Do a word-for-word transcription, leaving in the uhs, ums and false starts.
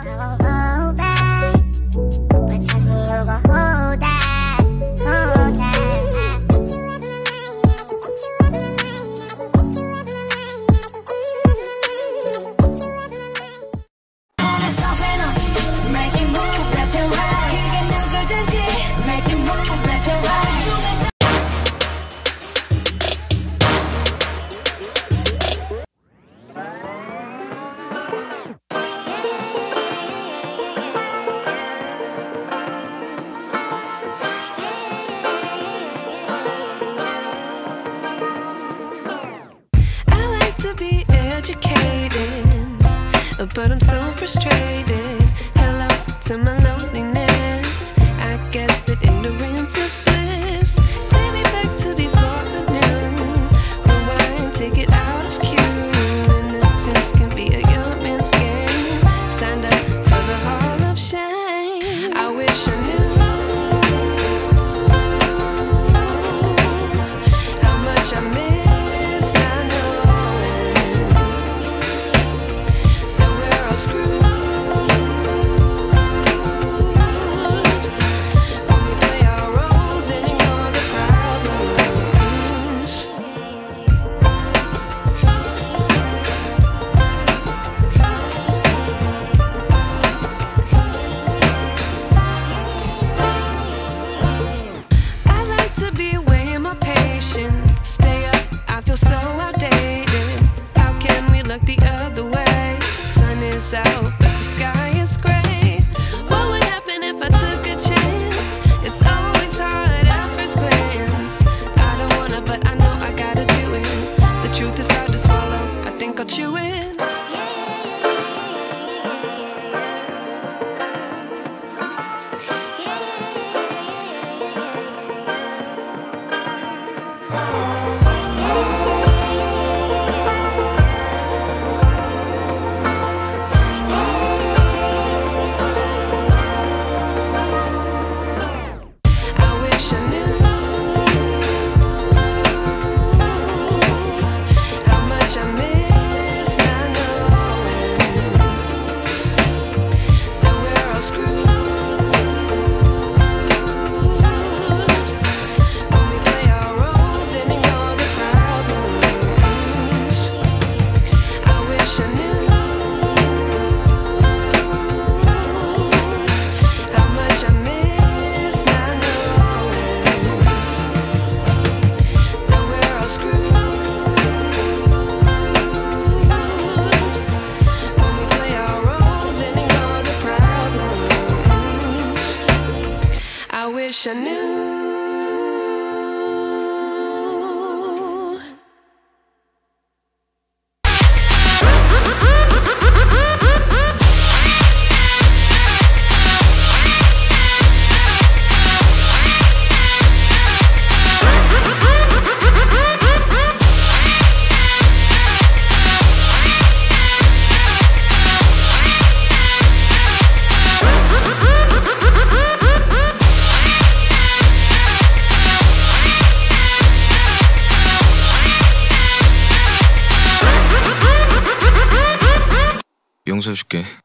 Be educated, but I'm so frustrated. Hello to my loneliness. I guess that ignorance is bliss. Take me back to before the new. Rewind, take it out of cue. Innocence can be a young man's game. Signed up for the hall of shame. I wish I knew how much I miss. Stay up, I feel so outdated. How can we look the other way? Sun is out, but the sky is gray. What would happen if I took a chance? It's always hard at first glance. I don't wanna, but I know I gotta do it. The truth is hard to swallow, I think I'll chew it. I wish I knew. 용서해줄게.